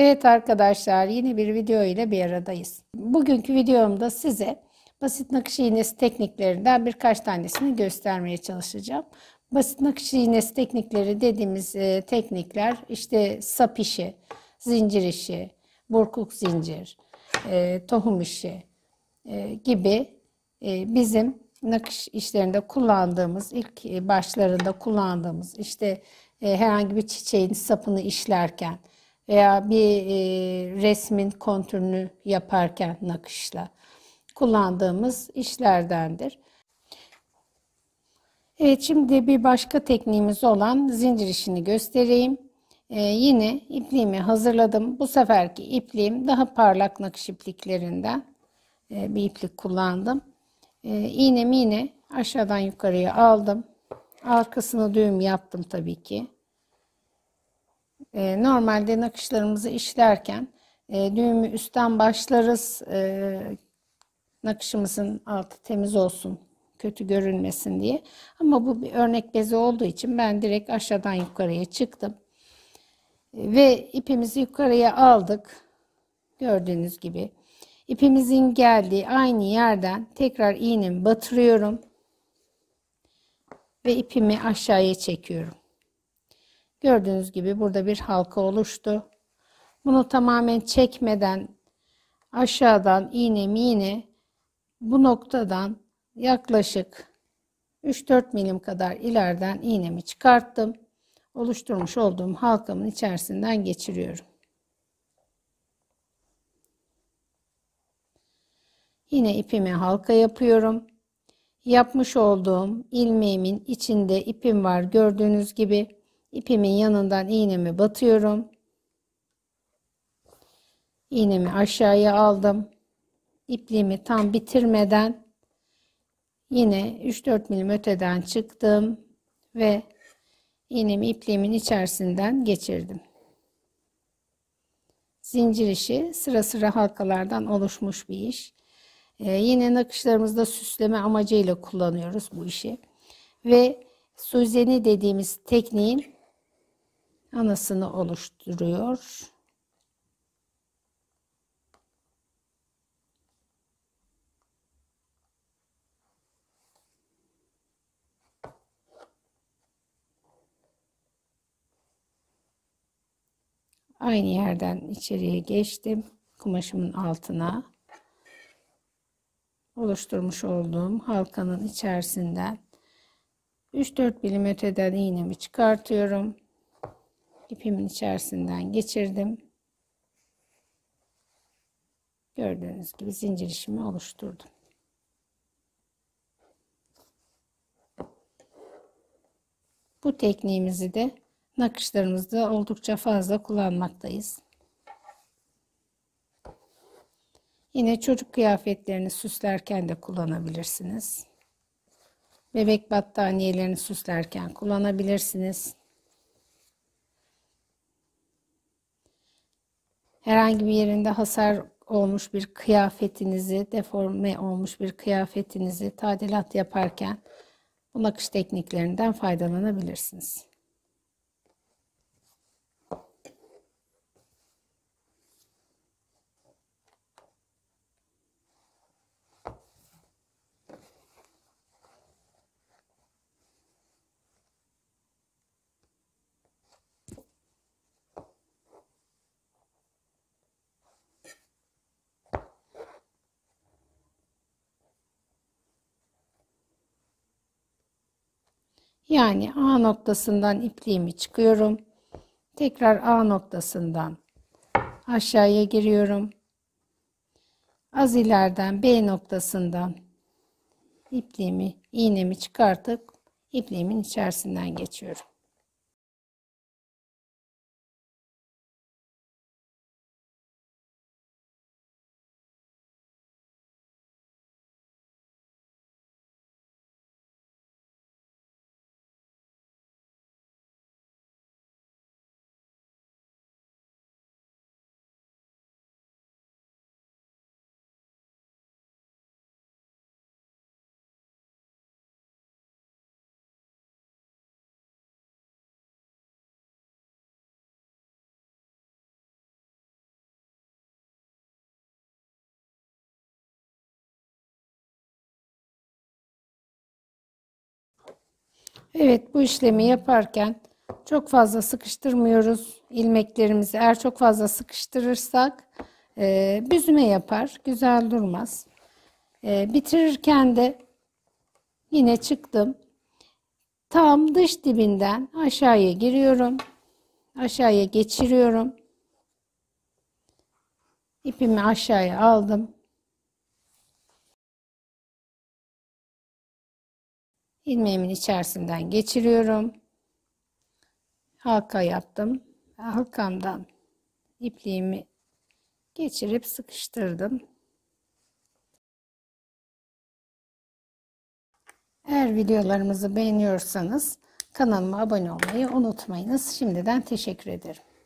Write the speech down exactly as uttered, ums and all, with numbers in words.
Evet arkadaşlar, yeni bir video ile bir aradayız. Bugünkü videomda size basit nakış iğnesi tekniklerinden birkaç tanesini göstermeye çalışacağım. Basit nakış iğnesi teknikleri dediğimiz e, teknikler işte sap işi, zincir işi, burkuk zincir, e, tohum işi e, gibi e, bizim nakış işlerinde kullandığımız, ilk başlarında kullandığımız işte e, herhangi bir çiçeğin sapını işlerken veya bir e, resmin kontürünü yaparken nakışla kullandığımız işlerdendir. Evet, şimdi bir başka tekniğimiz olan zincir işini göstereyim. Ee, yine ipliğimi hazırladım. Bu seferki ipliğim daha parlak nakış ipliklerinden e, bir iplik kullandım. Ee, iğnemi yine aşağıdan yukarıya aldım. Arkasına düğüm yaptım tabii ki. Ee, normalde nakışlarımızı işlerken e, düğümü üstten başlarız. E, nakışımızın altı temiz olsun, kötü görünmesin diye. Ama bu bir örnek bezi olduğu için ben direkt aşağıdan yukarıya çıktım. Ve ipimizi yukarıya aldık. Gördüğünüz gibi. İpimizin geldiği aynı yerden tekrar iğnemi batırıyorum. Ve ipimi aşağıya çekiyorum. Gördüğünüz gibi burada bir halka oluştu. Bunu tamamen çekmeden aşağıdan iğnemi yine bu noktadan yaklaşık üç dört milim kadar ileriden iğnemi çıkarttım. Oluşturmuş olduğum halkamın içerisinden geçiriyorum. Yine ipimi halka yapıyorum. Yapmış olduğum ilmeğimin içinde ipim var. Gördüğünüz gibi ipimin yanından iğnemi batıyorum. İğnemi aşağıya aldım. İpliğimi tam bitirmeden yine üç dört milim öteden çıktım ve iğnemi ipliğimin içerisinden geçirdim. Zincir işi sıra sıra halkalardan oluşmuş bir iş. Ee, yine nakışlarımızda süsleme amacıyla kullanıyoruz bu işi. Ve suzeni dediğimiz tekniğin anasını oluşturuyor. Aynı yerden içeriye geçtim. Kumaşımın altına oluşturmuş olduğum halkanın içerisinden üç dört milim öteden iğnemi çıkartıyorum. İpimin içerisinden geçirdim. Gördüğünüz gibi zincir işimi oluşturdum. Bu tekniğimizi de nakışlarımızda oldukça fazla kullanmaktayız. Yine çocuk kıyafetlerini süslerken de kullanabilirsiniz. Bebek battaniyelerini süslerken kullanabilirsiniz. Herhangi bir yerinde hasar olmuş bir kıyafetinizi, deforme olmuş bir kıyafetinizi tadilat yaparken bu nakış tekniklerinden faydalanabilirsiniz. Yani A noktasından ipliğimi çıkıyorum. Tekrar A noktasından aşağıya giriyorum. Az ileriden B noktasından ipliğimi, iğnemi çıkartıp ipliğimin içerisinden geçiyorum. Evet, bu işlemi yaparken çok fazla sıkıştırmıyoruz ilmeklerimizi. Eğer çok fazla sıkıştırırsak e, büzme yapar, güzel durmaz. E, bitirirken de yine çıktım. Tam dış dibinden aşağıya giriyorum. Aşağıya geçiriyorum. İpimi aşağıya aldım. İlmeğimin içerisinden geçiriyorum. Halka yaptım. Halkamdan ipliğimi geçirip sıkıştırdım. Eğer videolarımızı beğeniyorsanız kanalıma abone olmayı unutmayınız. Şimdiden teşekkür ederim.